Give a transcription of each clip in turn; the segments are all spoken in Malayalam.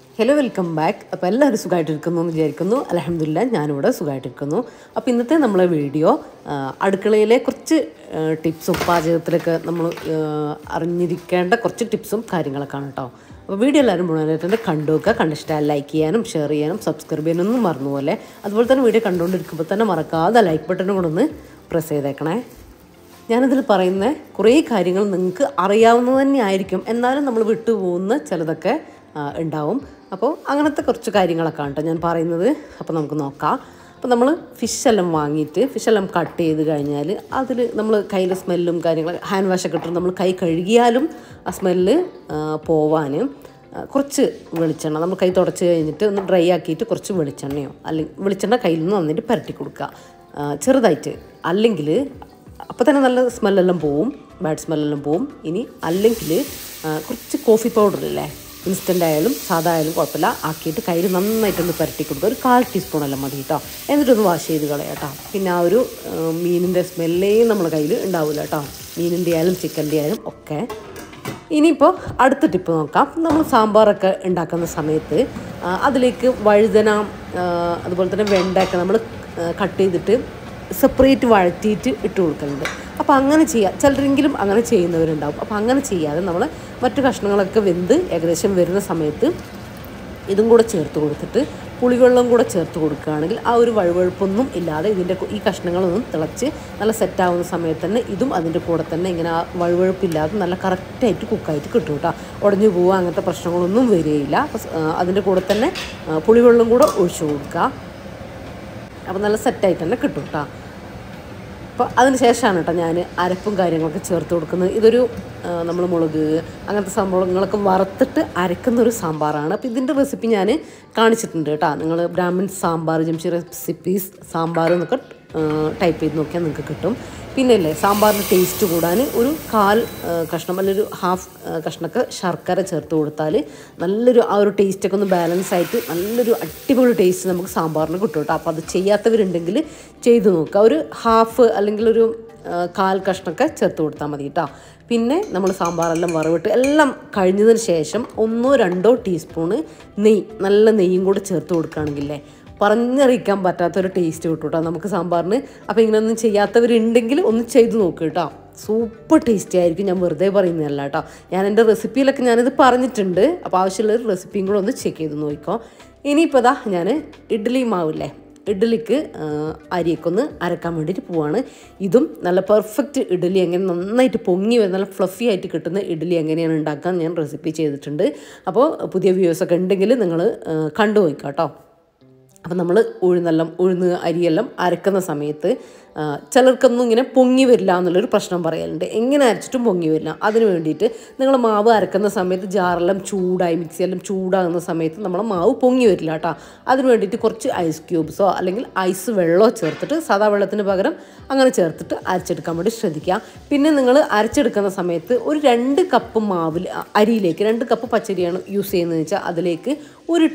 Hello welcome back. അപ്പോൾ എല്ലാവരും സുഖമായിട്ടിരിക്കുന്നു എന്ന് വിചാരിക്കുന്നു. അൽഹംദുലില്ലാ ഞാനിവിടെ സുഖമായിട്ടിരിക്കുന്നു. അപ്പോൾ ഇന്നത്തെ നമ്മളെ വീഡിയോ അടുക്കളയിലെ കുറച്ച് ടിപ്സും പാചകത്തിലൊക്കെ നമ്മൾ അറിഞ്ഞിരിക്കേണ്ട കുറച്ച് ടിപ്സും കാര്യങ്ങളൊക്കെയാണ് കേട്ടോ. അപ്പോൾ വീഡിയോ എല്ലാവരും മുഴുവനായിട്ട് കണ്ടു വെക്കുക. കണ്ടിഷ്ടമായി ലൈക്ക് ചെയ്യാനും ഷെയർ ചെയ്യാനും സബ്സ്ക്രൈബ് ചെയ്യാനൊന്നും മറന്നുപോലെ. അതുപോലെ തന്നെ വീഡിയോ കണ്ടുകൊണ്ടിരിക്കുമ്പോൾ തന്നെ മറക്കാതെ ലൈക്ക് ബട്ടനും കൂടെ ഒന്ന് പ്രസ് ചെയ്തേക്കണേ. ഞാനിതിൽ പറയുന്ന കുറേ കാര്യങ്ങൾ നിങ്ങൾക്ക് അറിയാവുന്നത് തന്നെ ആയിരിക്കും, എന്നാലും നമ്മൾ വിട്ടുപോകുന്ന ചിലതൊക്കെ ഉണ്ടാവും. അപ്പോൾ അങ്ങനത്തെ കുറച്ച് കാര്യങ്ങളൊക്കെ ആണ് ഞാൻ പറയുന്നത്. അപ്പോൾ നമുക്ക് നോക്കാം. അപ്പോൾ നമ്മൾ ഫിഷെല്ലാം വാങ്ങിയിട്ട് ഫിഷെല്ലാം കട്ട് ചെയ്ത് കഴിഞ്ഞാൽ അതിൽ നമ്മൾ കയ്യിലെ സ്മെല്ലും കാര്യങ്ങൾ ഹാൻഡ് വാഷൊക്കെ ഇട്ടിട്ട് നമ്മൾ കൈ കഴുകിയാലും ആ സ്മെല്ല് പോവാനും കുറച്ച് വെളിച്ചെണ്ണ നമ്മൾ കൈ തുടച്ച് കഴിഞ്ഞിട്ട് ഒന്ന് ഡ്രൈ ആക്കിയിട്ട് കുറച്ച് വെളിച്ചെണ്ണയോ അല്ലെങ്കിൽ വെളിച്ചെണ്ണ കയ്യിൽ നിന്ന് വന്നിട്ട് പുരട്ടി കൊടുക്കുക ചെറുതായിട്ട്. അല്ലെങ്കിൽ അപ്പോൾ തന്നെ നല്ല സ്മെല്ലെല്ലാം പോവും, ബാഡ് സ്മെല്ലെല്ലാം പോവും. ഇനി അല്ലെങ്കിൽ കുറച്ച് കോഫി പൗഡറില്ലേ, ഇൻസ്റ്റൻ്റ് ആയാലും സാധാ ആയാലും കുഴപ്പമില്ല, ആക്കിയിട്ട് കയ്യിൽ നന്നായിട്ടൊന്ന് പുരട്ടി കൊടുക്കുക. ഒരു 1/4 ടീസ്പൂണെല്ലാം മതി കേട്ടോ. എന്നിട്ടൊന്ന് വാഷ് ചെയ്ത് കളയാം കേട്ടോ. പിന്നെ ആ ഒരു മീനിൻ്റെ സ്മെല്ലേ നമ്മുടെ കയ്യിൽ ഉണ്ടാവില്ല കേട്ടോ, മീനിൻ്റെ ആയാലും ചിക്കൻ്റെ ആയാലും ഒക്കെ. ഇനിയിപ്പോൾ അടുത്ത ടിപ്പ് നോക്കാം. നമ്മൾ സാമ്പാറൊക്കെ ഉണ്ടാക്കുന്ന സമയത്ത് അതിലേക്ക് വഴുതന അതുപോലെ തന്നെ വെണ്ടയൊക്കെ നമ്മൾ കട്ട് ചെയ്തിട്ട് സെപ്പറേറ്റ് വഴറ്റിയിട്ട് ഇട്ട് കൊടുക്കുന്നുണ്ട്. അപ്പോൾ അങ്ങനെ ചെയ്യുക, ചിലരെങ്കിലും അങ്ങനെ ചെയ്യുന്നവരുണ്ടാവും. അപ്പോൾ അങ്ങനെ ചെയ്യാതെ നമ്മൾ മറ്റു കഷ്ണങ്ങളൊക്കെ വെന്ത് ഏകദേശം വരുന്ന സമയത്ത് ഇതും കൂടെ ചേർത്ത് കൊടുത്തിട്ട് പുളിവെള്ളം കൂടെ ചേർത്ത് കൊടുക്കുകയാണെങ്കിൽ ആ ഒരു വഴുവഴുപ്പൊന്നും ഇല്ലാതെ ഈ കഷ്ണങ്ങളൊന്നും തിളച്ച് നല്ല സെറ്റാവുന്ന സമയത്ത് തന്നെ ഇതും അതിൻ്റെ കൂടെ തന്നെ ഇങ്ങനെ ആ വഴുവഴുപ്പില്ലാതെ നല്ല കറക്റ്റായിട്ട് കുക്കായിട്ട് കിട്ടും കേട്ടോ. ഉടഞ്ഞു പോവുക അങ്ങനത്തെ പ്രശ്നങ്ങളൊന്നും വരികയില്ല. അപ്പോൾ അതിൻ്റെ കൂടെ തന്നെ പുളിവെള്ളം കൂടെ ഒഴിച്ചു കൊടുക്കുക. അപ്പോൾ നല്ല സെറ്റായിട്ട് തന്നെ കിട്ടും കേട്ടോ. അപ്പോൾ അതിന് ശേഷമാണ് കേട്ടോ ഞാൻ അരപ്പും കാര്യങ്ങളൊക്കെ ചേർത്ത് കൊടുക്കുന്നത്. ഇതൊരു നമ്മൾ മുളക് അങ്ങനത്തെ സംഭവങ്ങളൊക്കെ വറുത്തിട്ട് അരക്കുന്നൊരു സാമ്പാറാണ്. അപ്പോൾ ഇതിൻ്റെ റെസിപ്പി ഞാൻ കാണിച്ചിട്ടുണ്ട് കേട്ടോ. നിങ്ങൾ ബ്രാഹ്മിൺ സാമ്പാർ ജംഷി റെസിപ്പീസ് സാമ്പാർ എന്നൊക്കെ ടൈപ്പ് ചെയ്ത് നോക്കിയാൽ നിങ്ങൾക്ക് കിട്ടും. പിന്നെ അല്ലേ സാമ്പാറിൻ്റെ ടേസ്റ്റ് കൂടാൻ ഒരു 1/4 കഷ്ണം അല്ലെങ്കിൽ ഒരു 1/2 കഷ്ണമൊക്കെ ശർക്കര ചേർത്ത് കൊടുത്താൽ നല്ലൊരു ആ ഒരു ടേസ്റ്റൊക്കെ ഒന്ന് ബാലൻസ് ആയിട്ട് നല്ലൊരു അടിപൊളി ടേസ്റ്റ് നമുക്ക് സാമ്പാറിന് കിട്ടും കേട്ടോ. അപ്പോൾ അത് ചെയ്യാത്തവരുണ്ടെങ്കിൽ ചെയ്ത് നോക്കുക. ഒരു 1/2 അല്ലെങ്കിൽ ഒരു 1/4 കഷ്ണമൊക്കെ ചേർത്ത് കൊടുത്താൽ മതി കേട്ടോ. പിന്നെ നമ്മൾ സാമ്പാറെല്ലാം വറവിട്ട് എല്ലാം കഴിഞ്ഞതിന് ശേഷം 1-2 ടീസ്പൂണ് നെയ്യ്, നല്ല നെയ്യും കൂടെ ചേർത്ത് കൊടുക്കുകയാണെങ്കിലേ പറഞ്ഞറിയിക്കാൻ പറ്റാത്തൊരു ടേസ്റ്റ് കിട്ടും കേട്ടോ നമുക്ക് സാമ്പാറിന്. അപ്പോൾ ഇങ്ങനെയൊന്നും ചെയ്യാത്തവരുണ്ടെങ്കിൽ ഒന്ന് ചെയ്ത് നോക്കുക കേട്ടോ. സൂപ്പർ ടേസ്റ്റി ആയിരിക്കും, ഞാൻ വെറുതെ പറയുന്നതല്ല കേട്ടോ. ഞാൻ എൻ്റെ റെസിപ്പിയിലൊക്കെ ഞാനിത് പറഞ്ഞിട്ടുണ്ട്. അപ്പോൾ ആവശ്യമുള്ളൊരു റെസിപ്പിയും കൂടെ ഒന്ന് ചെക്ക് ചെയ്ത് നോക്കിക്കോ. ഇനിയിപ്പോൾ ഇതാ ഞാൻ ഇഡ്ഡലി മാവില്ലേ, ഇഡ്ഡലിക്ക് അരിയൊക്കെ ഒന്ന് അരക്കാൻ വേണ്ടിയിട്ട് പോവാണ്. ഇതും നല്ല പെർഫെക്റ്റ് ഇഡ്ഡലി എങ്ങനെ നന്നായിട്ട് പൊങ്ങി വരുന്ന നല്ല ഫ്ലഫി ആയിട്ട് കിട്ടുന്ന ഇഡ്ഡലി എങ്ങനെയാണ് ഉണ്ടാക്കാൻ ഞാൻ റെസിപ്പി ചെയ്തിട്ടുണ്ട്. അപ്പോൾ പുതിയ വ്യൂവേഴ്സൊക്കെ ഉണ്ടെങ്കിൽ നിങ്ങൾ കണ്ടു നോക്കുക കേട്ടോ. അപ്പം നമ്മൾ ഉഴുന്ന് അരിയെല്ലാം അരക്കുന്ന സമയത്ത് ചിലർക്കൊന്നും ഇങ്ങനെ പൊങ്ങി വരില്ല എന്നുള്ളൊരു പ്രശ്നം പറയലുണ്ട്. എങ്ങനെ അരച്ചിട്ടും പൊങ്ങി വരില്ല. അതിന് വേണ്ടിയിട്ട് നിങ്ങൾ മാവ് അരക്കുന്ന സമയത്ത് ജാറെല്ലാം ചൂടായി മിക്സിയെല്ലാം ചൂടാകുന്ന സമയത്ത് നമ്മൾ മാവ് പൊങ്ങി വരില്ല കേട്ടോ. അതിന് വേണ്ടിയിട്ട് കുറച്ച് ഐസ് ക്യൂബ്സോ അല്ലെങ്കിൽ ഐസ് വെള്ളമോ ചേർത്തിട്ട് സാധാ വെള്ളത്തിന് പകരം അങ്ങനെ ചേർത്തിട്ട് അരച്ചെടുക്കാൻ വേണ്ടി ശ്രദ്ധിക്കുക. പിന്നെ നിങ്ങൾ അരച്ചെടുക്കുന്ന സമയത്ത് ഒരു 2 കപ്പ് മാവിൽ അരിയിലേക്ക് 2 കപ്പ് പച്ചരിയാണ് യൂസ് ചെയ്യുന്നതെന്ന് വെച്ചാൽ അതിലേക്ക് 1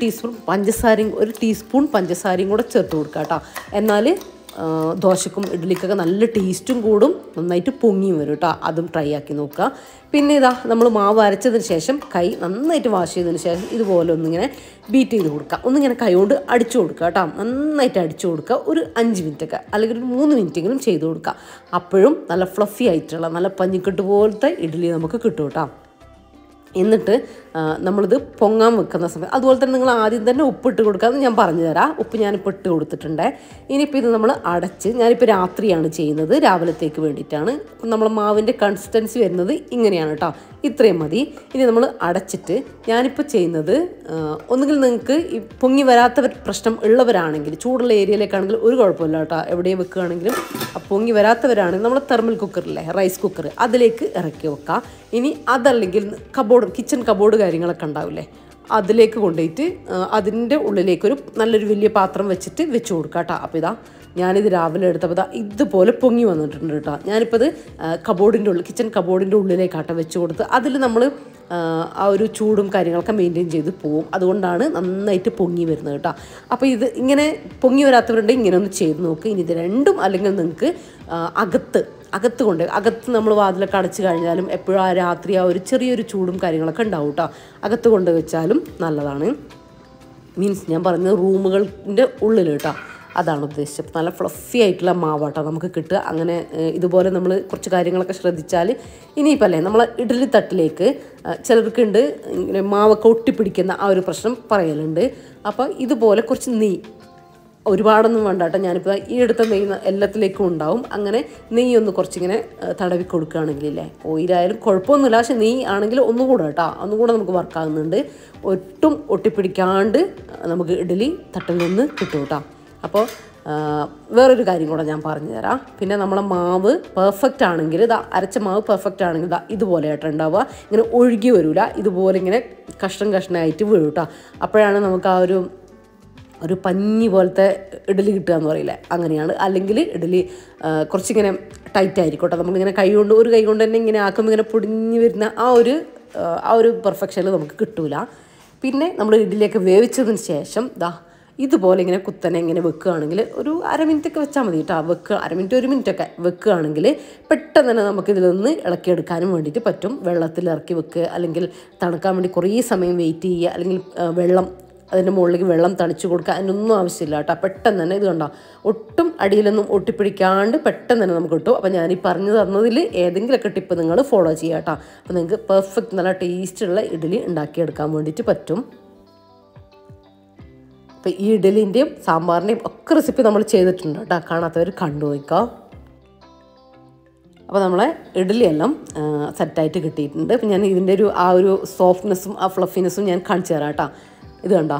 ടീസ്പൂൺ പഞ്ചസാരയും കൂടെ ചേർത്ത് കൊടുക്കുക കേട്ടോ. എന്നാൽ ദോശക്കും ഇഡ്ഡലിക്കൊക്കെ നല്ല ടേസ്റ്റും കൂടും, നന്നായിട്ട് പൊങ്ങിയും വരും കേട്ടോ. അതും ട്രൈ ആക്കി നോക്കുക. പിന്നെ ഇതാ നമ്മൾ മാവ് അരച്ചതിന് ശേഷം കൈ നന്നായിട്ട് വാഷ് ചെയ്തതിന് ശേഷം ഇതുപോലെ ഒന്നിങ്ങനെ ബീറ്റ് ചെയ്ത് കൊടുക്കുക. ഒന്നിങ്ങനെ കൈ കൊണ്ട് അടിച്ചു കൊടുക്കുക കേട്ടോ. നന്നായിട്ട് അടിച്ചു കൊടുക്കുക. ഒരു 5 മിനിറ്റൊക്കെ അല്ലെങ്കിൽ ഒരു 3 മിനിറ്റെങ്കിലും ചെയ്ത് കൊടുക്കുക. അപ്പോഴും നല്ല ഫ്ലഫി ആയിട്ടുള്ള നല്ല പഞ്ഞിക്കെട്ട് പോലത്തെ ഇഡ്ഡലി നമുക്ക് കിട്ടും കേട്ടോ. എന്നിട്ട് നമ്മളിത് പൊങ്ങാൻ വെക്കുന്ന സമയം അതുപോലെ തന്നെ നിങ്ങൾ ആദ്യം തന്നെ ഉപ്പിട്ട് കൊടുക്കാമെന്ന് ഞാൻ പറഞ്ഞു തരാം. ഉപ്പ് ഞാനിപ്പോൾ ഇട്ട് കൊടുത്തിട്ടുണ്ട്. ഇനിയിപ്പോൾ ഇത് നമ്മൾ അടച്ച്, ഞാനിപ്പോൾ രാത്രിയാണ് ചെയ്യുന്നത്, രാവിലത്തേക്ക് വേണ്ടിയിട്ടാണ്. അപ്പം നമ്മൾ മാവിൻ്റെ കൺസിസ്റ്റൻസി വരുന്നത് ഇങ്ങനെയാണ് കേട്ടോ. ഇത്രയും മതി. ഇനി നമ്മൾ അടച്ചിട്ട് ഞാനിപ്പോൾ ചെയ്യുന്നത് ഒന്നുകിൽ നിങ്ങൾക്ക് ഈ പൊങ്ങി വരാത്ത പ്രശ്നം ഉള്ളവരാണെങ്കിൽ ചൂടുള്ള ഏരിയയിലേക്കാണെങ്കിൽ ഒരു കുഴപ്പമില്ല കേട്ടോ. എവിടെയും വെക്കുകയാണെങ്കിലും പൊങ്ങി വരാത്തവരാണെങ്കിൽ നമ്മൾ തെർമൽ കുക്കറില്ലേ, റൈസ് കുക്കർ, അതിലേക്ക് ഇറക്കി വെക്കുക. ഇനി അതല്ലെങ്കിൽ കിച്ചൺ കബോർഡ് കാര്യങ്ങളൊക്കെ ഉണ്ടാവില്ലേ, അതിലേക്ക് കൊണ്ടുപോയിട്ട് അതിൻ്റെ ഉള്ളിലേക്കൊരു നല്ലൊരു വലിയ പാത്രം വെച്ച് കൊടുക്കുക കേട്ടോ. അപ്പോൾ ഇതാ ഞാനിത് രാവിലെ എടുത്തപ്പോൾ ഇതുപോലെ പൊങ്ങി വന്നിട്ടുണ്ട് കേട്ടോ. ഞാനിപ്പോൾ ഇത് കിച്ചൺ കബോർഡിൻ്റെ ഉള്ളിലേക്കാട്ടോ വെച്ച് കൊടുത്ത് അതിൽ നമ്മൾ ആ ഒരു ചൂടും കാര്യങ്ങളൊക്കെ മെയിൻറ്റെയിൻ ചെയ്ത് പോവും. അതുകൊണ്ടാണ് നന്നായിട്ട് പൊങ്ങി വരുന്നത് കേട്ടോ. അപ്പോൾ ഇത് ഇങ്ങനെ പൊങ്ങി വരാത്തവരുണ്ടെങ്കിൽ ഇങ്ങനെ ഒന്ന് ചെയ്ത് നോക്കുക. ഇനി ഇത് രണ്ടും അല്ലെങ്കിൽ നിങ്ങൾക്ക് അകത്ത് നമ്മൾ വാതിലൊക്കെ അടച്ചു കഴിഞ്ഞാലും എപ്പോഴും ആ രാത്രി ആ ഒരു ചെറിയൊരു ചൂടും കാര്യങ്ങളൊക്കെ ഉണ്ടാവും കേട്ടോ. അകത്ത് കൊണ്ട് വെച്ചാലും നല്ലതാണ്. മീൻസ് ഞാൻ പറയുന്നത് റൂമുകളുടെ ഉള്ളിൽ കേട്ടോ, അതാണ് ഉദ്ദേശിച്ചത്. നല്ല ഫ്ലഫി ആയിട്ടുള്ള മാവാട്ടോ നമുക്ക് കിട്ടുക. അങ്ങനെ ഇതുപോലെ നമ്മൾ കുറച്ച് കാര്യങ്ങളൊക്കെ ശ്രദ്ധിച്ചാൽ ഇനിയിപ്പോൾ അല്ലേ നമ്മൾ ഇഡ്ഡലി തട്ടിലേക്ക് ചിലർക്കുണ്ട് ഇങ്ങനെ മാവൊക്കെ ഒട്ടിപ്പിടിക്കുന്ന ആ ഒരു പ്രശ്നം പറയലുണ്ട്. അപ്പോൾ ഇതുപോലെ കുറച്ച് നെയ്യ്, ഒരുപാടൊന്നും വേണ്ട കേട്ടോ, ഞാനിപ്പോൾ ഈ എടുത്ത നെയ്യ് എല്ലാത്തിലേക്കും ഉണ്ടാവും. അങ്ങനെ നെയ്യൊന്ന് കുറച്ചിങ്ങനെ തടവി കൊടുക്കുകയാണെങ്കിലേ, ഓയിലായാലും കുഴപ്പമൊന്നുമില്ല, പക്ഷെ നെയ്യ് ആണെങ്കിൽ ഒന്നുകൂടെ കേട്ടോ, ഒന്നുകൂടെ നമുക്ക് വർക്കാകുന്നുണ്ട്. ഒട്ടും ഒട്ടിപ്പിടിക്കാണ്ട് നമുക്ക് ഇഡ്ഡലി തട്ടിൽ നിന്ന് കിട്ടും കേട്ടോ. അപ്പോൾ വേറൊരു കാര്യം കൂടെ ഞാൻ പറഞ്ഞു തരാം. പിന്നെ നമ്മളെ മാവ് പെർഫെക്റ്റ് ആണെങ്കിൽ, അരച്ച മാവ് പെർഫെക്റ്റ് ആണെങ്കിൽ ഇതുപോലെ ആയിട്ട് ഉണ്ടാവുക, ഇങ്ങനെ ഒഴുകി വരില്ല, ഇതുപോലെ ഇങ്ങനെ കഷ്ണമായിട്ട് വീഴും കേട്ടോ. അപ്പോഴാണ് നമുക്ക് ആ ഒരു പഞ്ഞി പോലത്തെ ഇഡ്ഡലി കിട്ടുക എന്ന് പറയില്ലേ, അങ്ങനെയാണ്. അല്ലെങ്കിൽ ഇഡ്ഡലി കുറച്ചിങ്ങനെ ടൈറ്റ് ആയിരിക്കും കേട്ടോ. നമ്മളിങ്ങനെ ഒരു കൈ കൊണ്ട് തന്നെ ഇങ്ങനെ ആക്കുമ്പോൾ ഇങ്ങനെ പൊടിഞ്ഞ് വരുന്ന ആ ഒരു പെർഫെക്ഷനിൽ നമുക്ക് കിട്ടൂല. പിന്നെ നമ്മൾ ഇഡ്ഡലിയൊക്കെ വേവിച്ചതിന് ശേഷം ഇതുപോലെ ഇങ്ങനെ കുത്തനെ ഇങ്ങനെ വെക്കുകയാണെങ്കിൽ ഒരു അരമിനിറ്റൊക്കെ വെച്ചാൽ മതി കേട്ടോ. അരമിനിറ്റ് 1 മിനിറ്റൊക്കെ വെക്കുകയാണെങ്കിൽ പെട്ടെന്ന് തന്നെ നമുക്കിതിലൊന്ന് ഇളക്കിയെടുക്കാനും വേണ്ടിയിട്ട് പറ്റും. വെള്ളത്തിൽ ഇറക്കി വെക്കുക, അല്ലെങ്കിൽ തണുക്കാൻ വേണ്ടി കുറേ സമയം വെയിറ്റ് ചെയ്യുക, അല്ലെങ്കിൽ അതിൻ്റെ മുകളിലേക്ക് വെള്ളം തളിച്ചു കൊടുക്കുക, അതിനൊന്നും ആവശ്യമില്ല കേട്ടോ. പെട്ടെന്ന് തന്നെ ഇത് കണ്ടോ, ഒട്ടും അടിയിലൊന്നും ഒട്ടിപ്പിടിക്കാണ്ട് പെട്ടെന്ന് തന്നെ നമുക്ക് കിട്ടും. അപ്പോൾ ഞാൻ ഈ പറഞ്ഞു തന്നതിൽ ഏതെങ്കിലുമൊക്കെ ടിപ്പ് നിങ്ങൾ ഫോളോ ചെയ്യുക കേട്ടോ. അപ്പോൾ നിങ്ങൾക്ക് പെർഫെക്റ്റ് നല്ല ടേസ്റ്റുള്ള ഇഡ്ഡലി ഉണ്ടാക്കിയെടുക്കാൻ വേണ്ടിയിട്ട് പറ്റും. അപ്പോൾ ഈ ഇഡ്ഡലിൻ്റെയും സാമ്പാറിൻ്റെയും ഒക്കെ റെസിപ്പി നമ്മൾ ചെയ്തിട്ടുണ്ട് കേട്ടോ, കാണാത്തവർ കണ്ടുപോയിക്കോ. അപ്പോൾ നമ്മളെ ഇഡ്ഡലിയെല്ലാം സെറ്റായിട്ട് കിട്ടിയിട്ടുണ്ട്. അപ്പോൾ ഞാൻ ഇതിൻ്റെ ആ ഒരു സോഫ്റ്റ്നെസ്സും ആ ഫ്ലഫിനെസ്സും ഞാൻ കാണിച്ചു തരാം കേട്ടോ. ഇത് കണ്ടോ,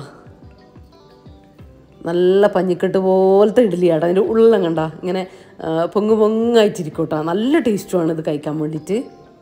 നല്ല പഞ്ഞിക്കെട്ട് പോലത്തെ ഇഡ്ഡലിയാട്ടോ. അതിൻ്റെ ഉള്ളം കണ്ട ഇങ്ങനെ പൊങ്ങായിട്ടിരിക്കും കേട്ടോ. നല്ല ടേസ്റ്റുമാണ് ഇത് കഴിക്കാൻ വേണ്ടിയിട്ട്.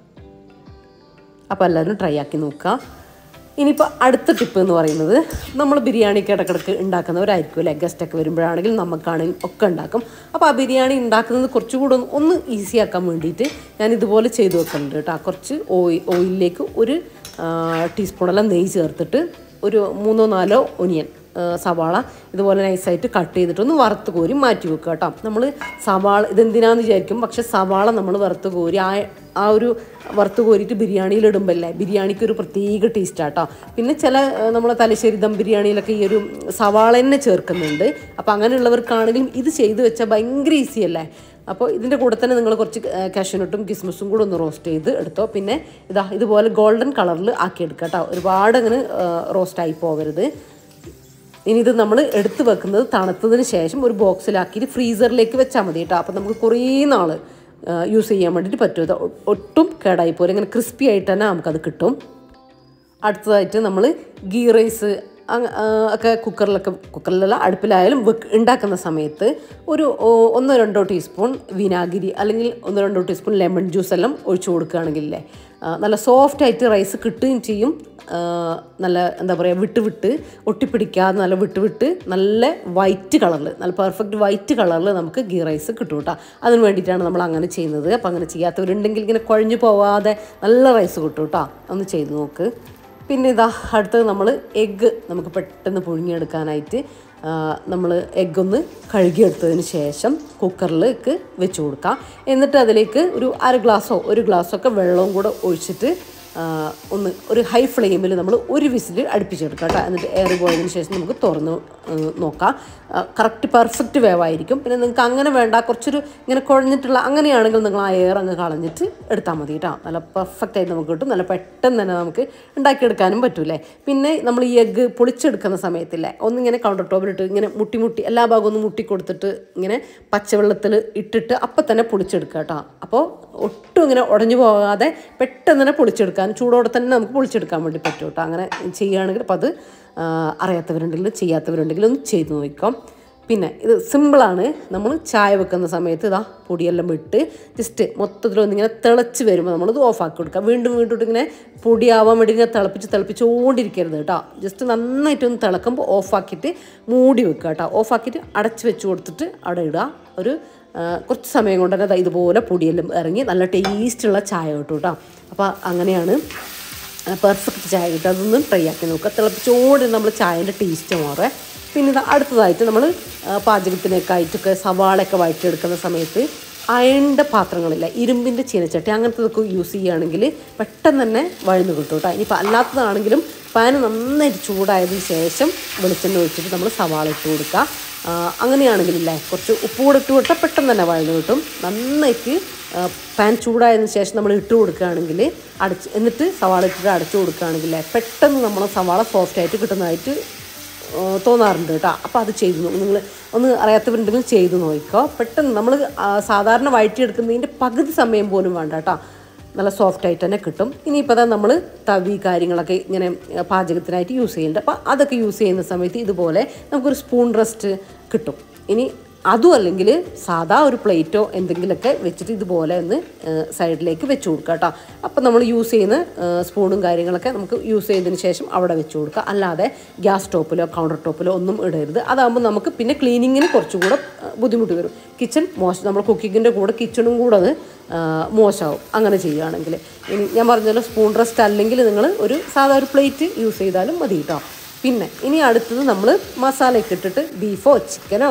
അപ്പോൾ എല്ലാവരും ട്രൈ ആക്കി നോക്കുക. ഇനിയിപ്പോൾ അടുത്ത ടിപ്പ് എന്ന് പറയുന്നത്, നമ്മൾ ബിരിയാണിക്ക് ഇടക്കിടക്ക് ഉണ്ടാക്കുന്നവരായിരിക്കും അല്ലേ, ഗസ്റ്റൊക്കെ വരുമ്പോഴാണെങ്കിൽ നമുക്കാണെങ്കിൽ ഒക്കെ ഉണ്ടാക്കും. അപ്പോൾ ആ ബിരിയാണി ഉണ്ടാക്കുന്നത് കുറച്ചുകൂടെ ഒന്ന് ഈസി ആക്കാൻ വേണ്ടിയിട്ട് ഞാൻ ഇതുപോലെ ചെയ്ത് വെക്കുന്നുണ്ട് കേട്ടോ. കുറച്ച് ഓയിലിലേക്ക് 1 ടീസ്പൂണെല്ലാം നെയ്യ് ചേർത്തിട്ട് ഒരു 3-4 ഒനിയൻ സവാള ഇതുപോലെ നൈസായിട്ട് കട്ട് ചെയ്തിട്ടൊന്ന് വറുത്ത് കോരി മാറ്റി വെക്കുക കേട്ടോ. നമ്മൾ സവാള ഇതെന്തിനാന്ന് വിചാരിക്കും, പക്ഷെ സവാള നമ്മൾ വറുത്ത് കോരി ആ ഒരു വറുത്ത് കോരിയിട്ട് ബിരിയാണിയിലിടുമ്പല്ലേ ബിരിയാണിക്കൊരു പ്രത്യേക ടേസ്റ്റാട്ടോ. പിന്നെ ചില നമ്മളെ തലശ്ശേരി ദം ബിരിയാണിയിലൊക്കെ ഈ ഒരു സവാള തന്നെ ചേർക്കുന്നുണ്ട്. അപ്പോൾ അങ്ങനെയുള്ളവർക്കാണെങ്കിലും ഇത് ചെയ്ത് വെച്ചാൽ ഭയങ്കര ഈസി അല്ലേ. അപ്പോൾ ഇതിൻ്റെ കൂടെ തന്നെ നിങ്ങൾ കുറച്ച് കാഷ്യൂനട്ടും കിസ്മിസും കൂടെ ഒന്ന് റോസ്റ്റ് ചെയ്ത് എടുത്തോ. പിന്നെ ഇതുപോലെ ഗോൾഡൻ കളറിൽ ആക്കിയെടുക്കുക കേട്ടോ, ഒരുപാട് അങ്ങനെ റോസ്റ്റായി പോകരുത്. ഇനി ഇത് നമ്മൾ എടുത്ത് വെക്കുന്നത് തണുത്തതിന് ശേഷം ഒരു ബോക്സിലാക്കിയിട്ട് ഫ്രീസറിലേക്ക് വെച്ചാൽ മതി കേട്ടോ. അപ്പോൾ നമുക്ക് കുറേ നാൾ യൂസ് ചെയ്യാൻ വേണ്ടിയിട്ട് പറ്റും. ഇത് ഒട്ടും കേടായി പോലെ ഇങ്ങനെ ക്രിസ്പി ആയിട്ട് തന്നെ നമുക്കത് കിട്ടും. അടുത്തതായിട്ട് നമ്മൾ ഗീ റൈസ് ഒക്കെ കുക്കറിലല്ല അടുപ്പിലായാലും ഉണ്ടാക്കുന്ന സമയത്ത് ഒരു 1-2 ടീസ്പൂൺ വിനാഗിരി അല്ലെങ്കിൽ 1-2 ടീസ്പൂൺ ലെമൺ ജ്യൂസ് എല്ലാം ഒഴിച്ചു കൊടുക്കുകയാണെങ്കിലേ നല്ല സോഫ്റ്റായിട്ട് റൈസ് കിട്ടുകയും ചെയ്യും. നല്ല എന്താ പറയുക, വിട്ട് ഒട്ടിപ്പിടിക്കാതെ നല്ല വിട്ട് നല്ല വൈറ്റ് കളറിൽ, നല്ല പെർഫെക്റ്റ് വൈറ്റ് കളറിൽ നമുക്ക് ഗീ റൈസ് കിട്ടും കേട്ടോ. അതിന് വേണ്ടിയിട്ടാണ് നമ്മൾ അങ്ങനെ ചെയ്യുന്നത്. അപ്പോൾ അങ്ങനെ ചെയ്യാത്തവരുണ്ടെങ്കിൽ ഇങ്ങനെ കുഴഞ്ഞു പോവാതെ നല്ല റൈസ് കിട്ടും കേട്ടോ. ഒന്ന് ചെയ്ത് നോക്ക്. പിന്നെ അടുത്തത് നമ്മൾ എഗ്ഗ് നമുക്ക് പെട്ടെന്ന് പുഴുങ്ങിയെടുക്കാനായിട്ട് നമ്മൾ എഗ്ഗൊന്ന് കഴുകിയെടുത്തതിന് ശേഷം കുക്കറിലേക്ക് വെച്ച് കൊടുക്കാം. എന്നിട്ട് അതിലേക്ക് ഒരു 1 ഗ്ലാസ്സൊക്കെ വെള്ളവും കൂടെ ഒഴിച്ചിട്ട് ഒരു ഹൈ ഫ്ലെയിമിൽ നമ്മൾ 1 വിസിൽ അടുപ്പിച്ചെടുക്കാം കേട്ടോ. എന്നിട്ട് എയർ പോയതിന് ശേഷം നമുക്ക് തുറന്ന് നോക്കാം. കറക്റ്റ് പെർഫെക്റ്റ് വേവായിരിക്കും. പിന്നെ നിങ്ങൾക്ക് അങ്ങനെ വേണ്ട, കുറച്ചൊരു ഇങ്ങനെ കുഴഞ്ഞിട്ടുള്ള അങ്ങനെയാണെങ്കിൽ നിങ്ങൾ ആ എയർ അങ്ങ് കളഞ്ഞിട്ട് എടുത്താൽ മതി കേട്ടോ. നല്ല പെർഫെക്റ്റായിട്ട് നമുക്ക് കിട്ടും. നല്ല പെട്ടെന്ന് തന്നെ നമുക്ക് ഉണ്ടാക്കിയെടുക്കാനും പറ്റൂലേ. പിന്നെ നമ്മൾ ഈ എഗ്ഗ് പൊളിച്ചെടുക്കുന്ന സമയത്തില്ലേ ഒന്നിങ്ങനെ കൗണ്ടർ ടോപ്പിലിട്ട് ഇങ്ങനെ മുട്ടി എല്ലാ ഭാഗവും ഒന്ന് മുട്ടി കൊടുത്തിട്ട് ഇങ്ങനെ പച്ചവെള്ളത്തിൽ ഇട്ടിട്ട് അപ്പം തന്നെ പൊളിച്ചെടുക്കുക കേട്ടോ. അപ്പോൾ ഒട്ടും ഇങ്ങനെ ഉടഞ്ഞു പോകാതെ പെട്ടെന്ന് തന്നെ പൊളിച്ചെടുക്കാൻ, ചൂടോടെ തന്നെ നമുക്ക് പൊളിച്ചെടുക്കാൻ വേണ്ടി പറ്റും കേട്ടോ. അങ്ങനെ ചെയ്യുകയാണെങ്കിൽ അപ്പോൾ അത് അറിയാത്തവരുണ്ടെങ്കിലും ചെയ്യാത്തവരുണ്ടെങ്കിലും ഒന്ന് ചെയ്ത് നോക്കാം. പിന്നെ ഇത് സിമ്പിളാണ്. നമ്മൾ ചായ വെക്കുന്ന സമയത്ത് പൊടിയെല്ലാം ഇട്ട് ജസ്റ്റ് മൊത്തത്തിലൊന്നിങ്ങനെ തിളച്ച് വരുമ്പോൾ നമ്മളിത് ഓഫാക്കി കൊടുക്കുക. വീണ്ടും ഇങ്ങനെ പൊടിയാവാൻ വേണ്ടി ഇങ്ങനെ തിളപ്പിച്ചുകൊണ്ടിരിക്കരുത് കേട്ടോ. ജസ്റ്റ് നന്നായിട്ടൊന്ന് തിളക്കുമ്പോൾ ഓഫാക്കിയിട്ട് മൂടി വെക്കുക കേട്ടോ. ഓഫാക്കിയിട്ട് അടച്ച് വെച്ച് കൊടുത്തിട്ട് അവിടെ ഇടുക. ഒരു കുറച്ച് സമയം കൊണ്ട് തന്നെ ഇതുപോലെ പൊടിയെല്ലാം ഇറങ്ങി നല്ല ടേസ്റ്റുള്ള ചായ കിട്ടും കേട്ടോ. അപ്പോൾ അങ്ങനെയാണ് പെർഫെക്റ്റ് ചായ കിട്ടുക. അതൊന്നും ട്രൈ ആക്കി നോക്കുക. തിളപ്പിച്ചോടെ നമ്മൾ ചായൻ്റെ ടേസ്റ്റ് മാറേ. പിന്നെ അടുത്തതായിട്ട് നമ്മൾ പാചകത്തിനൊക്കെ ആയിട്ടൊക്കെ സവാളയൊക്കെ വഴറ്റിയെടുക്കുന്ന സമയത്ത് അയണിൻ്റെ പാത്രങ്ങളില്ല, ഇരുമ്പിൻ്റെ ചീനച്ചട്ടി അങ്ങനത്തതൊക്കെ യൂസ് ചെയ്യുകയാണെങ്കിൽ പെട്ടെന്ന് തന്നെ വഴന്ന് കിട്ടും കേട്ടോ. ഇനിയിപ്പോൾ അല്ലാത്തതാണെങ്കിലും പാന് നന്നായിട്ട് ചൂടായതിന് ശേഷം വെളിച്ചെണ്ണ ഒഴിച്ചിട്ട് നമ്മൾ സവാള ഇട്ട് കൊടുക്കുക. അങ്ങനെയാണെങ്കിലില്ലേ കുറച്ച് ഉപ്പ് കൂടെ ഇട്ട് കൊടുത്താൽ പെട്ടെന്ന് തന്നെ വഴന്ന് കിട്ടും. നന്നായിട്ട് പാൻ ചൂടായതിന് ശേഷം നമ്മൾ ഇട്ട് കൊടുക്കുകയാണെങ്കിൽ എന്നിട്ട് സവാള ഇട്ടിട്ട് അടച്ചു കൊടുക്കുകയാണെങ്കിൽ പെട്ടെന്ന് നമ്മൾ സവാള സോഫ്റ്റായിട്ട് കിട്ടുന്നതായിട്ട് തോന്നാറുണ്ട് കേട്ടോ. അപ്പോൾ അത് ചെയ്തു നിങ്ങൾ ഒന്ന് അറിയാത്തവരുണ്ടെങ്കിൽ ചെയ്തു നോക്കിക്കോ. പെട്ടെന്ന് നമ്മൾ സാധാരണ വഴറ്റിയെടുക്കുന്നതിൻ്റെ പകുതി സമയം പോലും വേണ്ട കേട്ടോ, നല്ല സോഫ്റ്റായിട്ട് തന്നെ കിട്ടും. ഇനിയിപ്പോൾ അതാ നമ്മൾ തവി കാര്യങ്ങളൊക്കെ ഇങ്ങനെ പാചകത്തിനായിട്ട് യൂസ് ചെയ്യുന്നുണ്ട്. അപ്പോൾ അതൊക്കെ യൂസ് ചെയ്യുന്ന സമയത്ത് ഇതുപോലെ നമുക്കൊരു സ്പൂൺ റെസ്റ്റ് കിട്ടും. ഇനി അതും അല്ലെങ്കിൽ സാധാ ഒരു പ്ലേറ്റോ എന്തെങ്കിലുമൊക്കെ വെച്ചിട്ട് ഇതുപോലെ ഒന്ന് സൈഡിലേക്ക് വെച്ച് കൊടുക്കുക കേട്ടോ. അപ്പോൾ നമ്മൾ യൂസ് ചെയ്യുന്ന സ്പൂണും കാര്യങ്ങളൊക്കെ നമുക്ക് യൂസ് ചെയ്തതിന് ശേഷം അവിടെ വെച്ച് കൊടുക്കുക. അല്ലാതെ ഗ്യാസ് ടോപ്പിലോ കൗണ്ടർ ടോപ്പിലോ ഒന്നും ഇടരുത്. അതാകുമ്പോൾ നമുക്ക് പിന്നെ ക്ലീനിങ്ങിന് കുറച്ചുകൂടെ ബുദ്ധിമുട്ട് വരും. കിച്ചൺ മോശം, നമ്മൾ കുക്കിങ്ങിൻ്റെ കൂടെ കിച്ചണും കൂടെ അത് മോശമാവും അങ്ങനെ ചെയ്യുകയാണെങ്കിൽ. ഇനി ഞാൻ പറഞ്ഞല്ലോ സ്പൂൺ റെസ്റ്റ് അല്ലെങ്കിൽ നിങ്ങൾ ഒരു സാധാ ഒരു പ്ലേറ്റ് യൂസ് ചെയ്താലും മതി കേട്ടോ. പിന്നെ ഇനി അടുത്തത് നമ്മൾ മസാലയൊക്കെ ഇട്ടിട്ട് ബീഫോ ചിക്കനോ